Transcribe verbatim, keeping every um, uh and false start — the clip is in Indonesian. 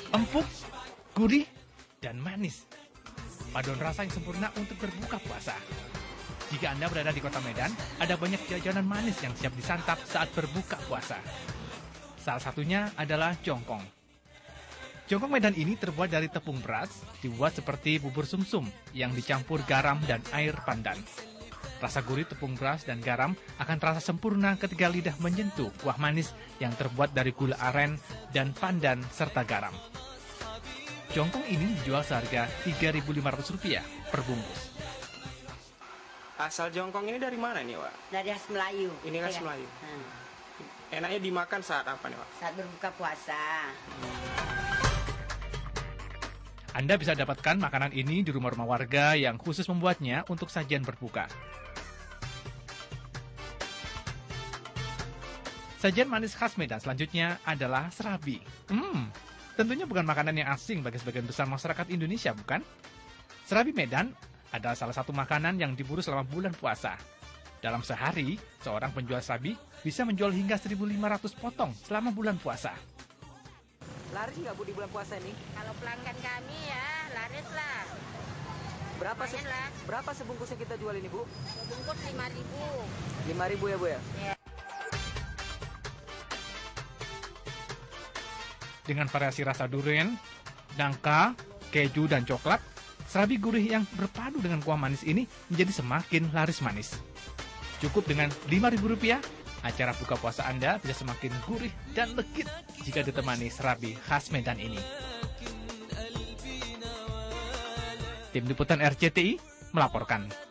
Empuk, gurih, dan manis. Paduan rasa yang sempurna untuk berbuka puasa. Jika Anda berada di kota Medan, ada banyak jajanan manis yang siap disantap saat berbuka puasa. Salah satunya adalah jongkong. Jongkong Medan ini terbuat dari tepung beras, dibuat seperti bubur sumsum yang dicampur garam dan air pandan. Rasa gurih tepung beras dan garam akan terasa sempurna ketika lidah menyentuh kuah manis yang terbuat dari gula aren dan pandan serta garam. Jongkong ini dijual seharga tiga ribu lima ratus rupiah per bungkus. Asal jongkong ini dari mana nih, Wak? Dari khas Melayu. Ini khas Melayu. Hmm. Enaknya dimakan saat apa nih, Wak? Saat berbuka puasa. Anda bisa dapatkan makanan ini di rumah-rumah warga yang khusus membuatnya untuk sajian berbuka. Sajian manis khas Medan selanjutnya adalah serabi. Hmm, tentunya bukan makanan yang asing bagi sebagian besar masyarakat Indonesia, bukan? Serabi Medan adalah salah satu makanan yang diburu selama bulan puasa. Dalam sehari, seorang penjual serabi bisa menjual hingga seribu lima ratus potong selama bulan puasa. Laris nggak Bu di bulan puasa ini? Kalau pelanggan kami ya, laris lah. Berapa se Lumayan lah. berapa sebungkusnya kita jual ini Bu? Bungkus lima ribu. lima ribu ya Bu ya? Ya. Dengan variasi rasa durian, nangka, keju, dan coklat, serabi gurih yang berpadu dengan kuah manis ini menjadi semakin laris manis. Cukup dengan lima ribu rupiah, acara buka puasa Anda bisa semakin gurih dan legit jika ditemani serabi khas Medan ini. Tim Liputan R C T I melaporkan.